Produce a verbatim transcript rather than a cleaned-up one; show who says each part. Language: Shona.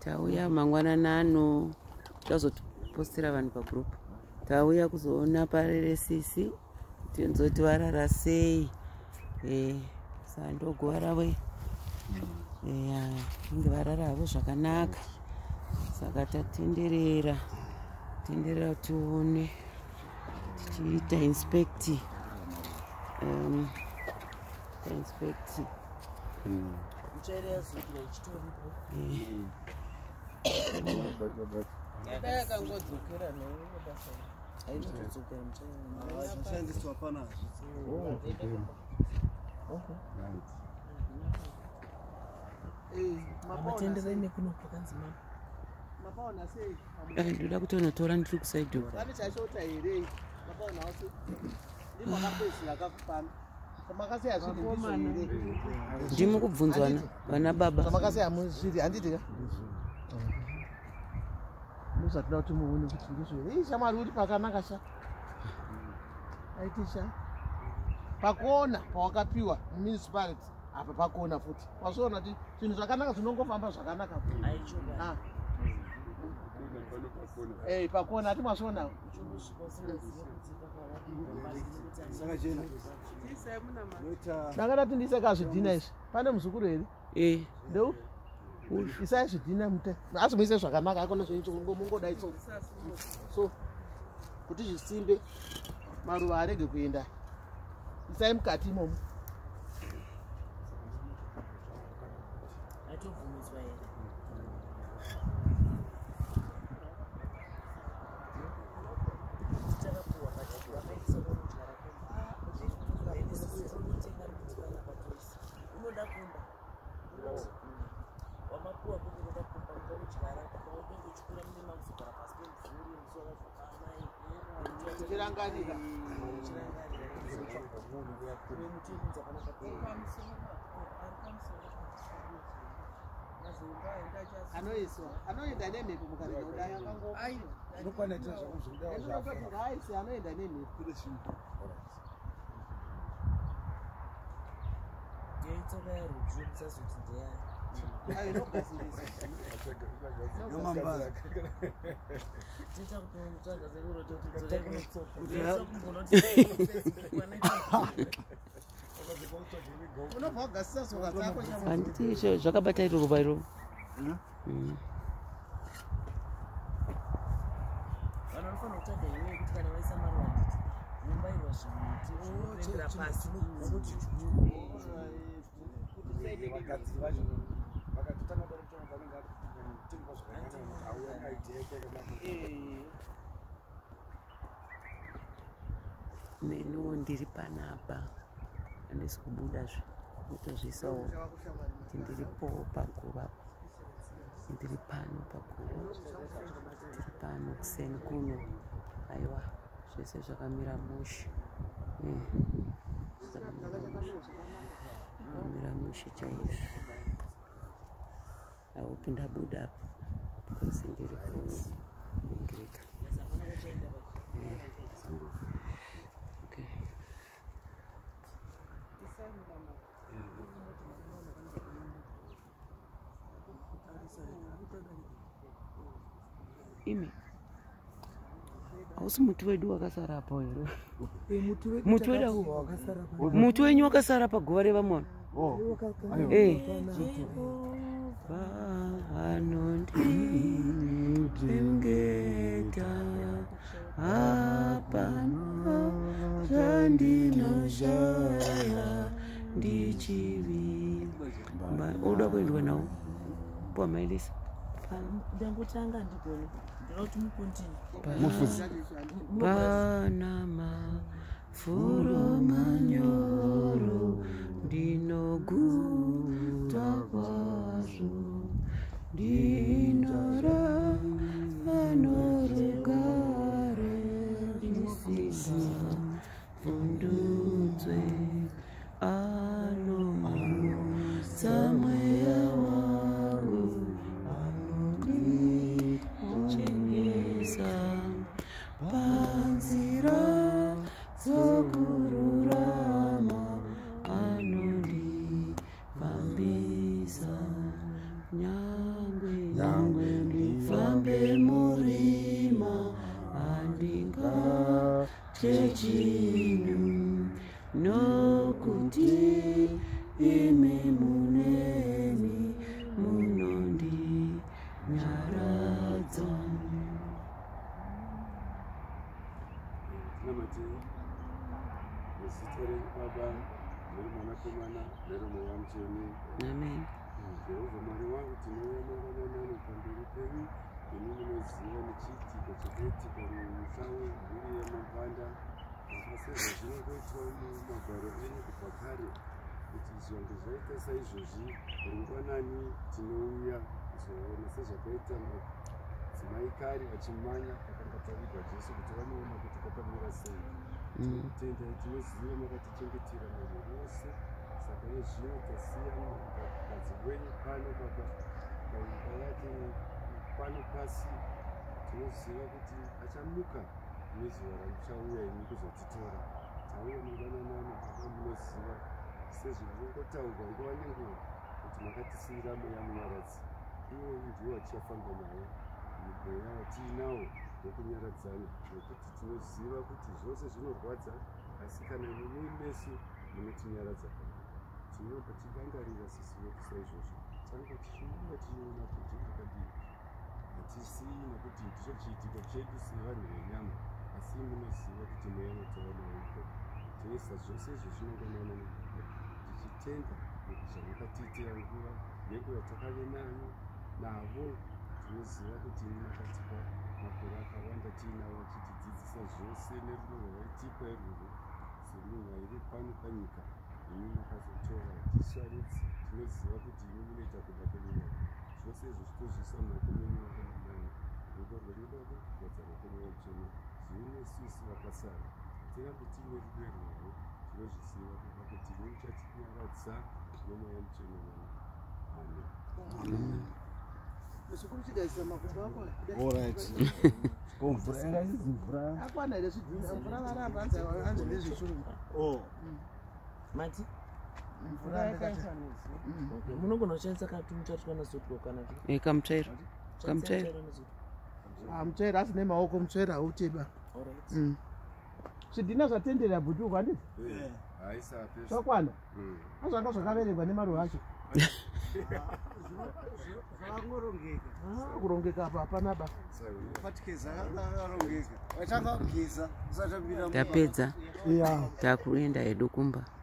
Speaker 1: Tauya mangwanana ano tazotipostera vanhu pagroup. Tauya kuzoona pareresisi tinzoti varara sei. Eh, sandogo rawe. Eh, inge varara havo zvakanaka. Saka tatenderera. Tenderera tuone. Tichiita inspect. Um, inspect. Mm. Ndoda kutonotora ndiri kusaidho. Ndimo kubvunzwana vana baba.
Speaker 2: Musatira kuti muone kuti ndizvo. Hei shamwari uri pakanaka sha. Aitisha. Pakona pawakapiwa municipality apa pakona futi. Wazoona kuti zvinhu zvakanaka zvinongofamba zvakanaka. Ah. Eh pakona ati mwasona. Ndakada tindise kazvidhina izvi. Pane muzukuru here?
Speaker 1: Eh.
Speaker 2: Ndeu? Isai zvidhina mute. Asi muise zvakanaka akona zvoito mungodai so. So kuti zvisimbe maruva arege kuenda. Isai mukati imomo. Atobvumiswa here. Anoiswa anoenda nemhepo mukaenda kudai akango ai nokwana tira zvakuzvinda zvakati haisi anoenda nemhepo kule chimwe yeitsoka yarudzu musazoti ndeya ai nokasirisa nomamba tita kuti mutsaga zero kuti dzore kunotsoka kunoti unobvaga sisasoka dzako shamwa
Speaker 1: handiti zvakabata iro ruva iro. Mm. Neniwo ndiri panapa handisi kubudazve kutozvisawo kuti ndiripo paguva. Ndiri pano paguva, ndiri pano kuseni kuno. Aiwa, zvese zvakamira mushe. Zvakamira mushe chaizvo. Haupi ndabuda apa because ndiri kuningirika. Okay. Ime hausi muti wedu wakasara apa here? Muti wedu wakasara apa? Muti wenyu wakasara paguva revamwana? Eh. Vanondipengeta hapana zvandinoshaya ndichivimba. Unoda kuendwa nawo pamailisa? Ndangotanga ndigone ndinoti mukontini panama furo manyoro ndinoguta kwazvo ndinora vanorugare ndisina fundudzwe anomutsa mweya wangu anondichengesa panzira dzokururama anondifambisa nyangwe changa chechinhu nokuti imi muneni munondinyaradza. Amen.
Speaker 3: Jehovah Mwari wangu tinouya mangwanani pamberi penyu imi munoziva nechiitiko chakaitika mumusau mhuri yamapanda makasezva zvinongoitwa mumagwaro enyu kubva kare kuti zvonge zvaita saizvozvi rungwanani tinouya kuzoona sezvakaita madzimai kare vachimanya vakanga tavigwa Jesu kuti vanoona kuti kwakamira sei. Tinotenda tinoziva makatichengetera munhu wose. Saka nezvino tasiya mukadzi wenyu pano baba paimba yake pano pasi, tinoziva kuti achamuka nezuva ramuchauya imi kuzotitora. Tauya mangwanani baba munoziva sezvinongotaurwa nguva nenguva kuti makatisiyira mweya munyaradzi. Iwo ndiwo vachafamba naye mumweya watiinawo wokunyaradzana, nekuti tinoziva kuti zvose zvinorwadza, asi kana imi mesu munotinyaradza. Tinobva tidangarira sisi vedu saizvozvo, tanga tichiona tichiona kuti akadii. Hatisii nekuti ndicho chiitiko chedu sevanhu venyama, asi munoziva kuti mweya watova nawo iko. Tinoisa zvose izvo zvinongonoona nekuda tichitenda nekuti zvamakatiitira nguva nenguva takave nayo navo. Tinoziva kuti imi makatipa makore akawanda tiinawo achitidzidzisa zvose nerudo rwaitipa irworwo semunhu airi pano panyika. Imi makazotora tisharidzi, tinoziva kuti imi munoita kuda kwenyu. Zvose izvo titozviisa mumaoko menyu makanamani. Rudo rwenyu baba rwadzara kwemweya mutsvene. Zvino isusu vakasara tinenge tiine rudo irworwo, tinozviziva kuda kuti imi muchatinyaradza nomweya mutsvene wenyu. Amen.
Speaker 2: Amen.
Speaker 4: Alright. Mvura ingaizi mvura.
Speaker 2: Akwana ile zvidhina mvura varamba anza anza nezvechirungu.
Speaker 4: Oh.
Speaker 1: Mati?
Speaker 2: Mvura yakaita.
Speaker 1: Okay, munogona kushandisa katunhu chatikana sotwa kana kuti? Eh, kamutsvaira. Kamutsvaira.
Speaker 2: Ah, mutsvaira asi nemaoko mutsvaira hauteba.
Speaker 1: Alright.
Speaker 2: Mm. Zvidhina zvatendera bhutu kwanditi?
Speaker 3: Eh. Haisapesa.
Speaker 2: Zvakwana?
Speaker 3: Mm.
Speaker 2: Azvanga zvakaverekwa nemaruva acho.
Speaker 4: Zvakangorongeka.
Speaker 2: Ah, kurongeka apa hapana ba.
Speaker 4: Patikeza yakarongeka. Wachanga kugeza usatambira.
Speaker 1: Tapedza.
Speaker 2: Yeah.
Speaker 1: Takuenda hedu kumba.